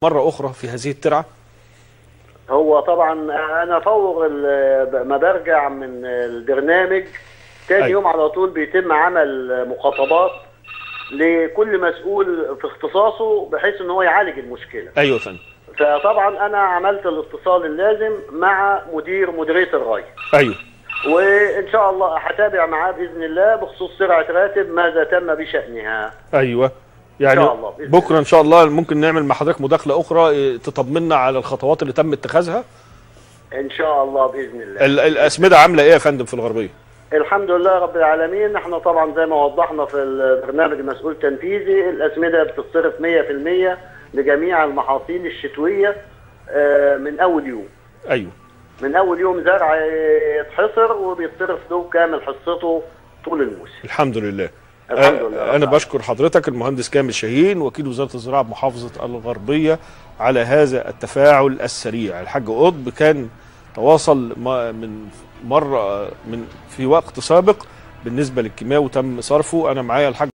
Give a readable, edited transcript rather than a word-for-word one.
مرة أخرى في هذه الترعة؟ هو طبعا انا فور ما برجع من البرنامج تاني يوم على طول بيتم عمل مخاطبات لكل مسؤول في اختصاصه بحيث ان هو يعالج المشكله. ايوه يا فندم. فطبعا انا عملت الاتصال اللازم مع مديريه الري. ايوه. وان شاء الله هتابع معاه باذن الله بخصوص سرعه راتب ماذا تم بشانها. ايوه. يعني إن شاء الله بكره ان شاء الله ممكن نعمل مع حضرتك مداخله اخرى تطمنا على الخطوات اللي تم اتخاذها. ان شاء الله باذن الله. الاسمده عامله ايه يا فندم في الغربيه؟ الحمد لله رب العالمين. احنا طبعا زي ما وضحنا في البرنامج المسؤول التنفيذي الاسمده بتتصرف 100% لجميع المحاصيل الشتويه من اول يوم. ايوه. من اول يوم زرع يتحصر وبيتصرف له كامل حصته طول الموسم. الحمد لله. الحمد لله. انا بشكر حضرتك المهندس كامل شاهين وكيل وزاره الزراعه بمحافظه الغربيه على هذا التفاعل السريع. الحاج قطب كان تواصل من مره في وقت سابق بالنسبه للكيماوي وتم صرفه. انا معايا الحاج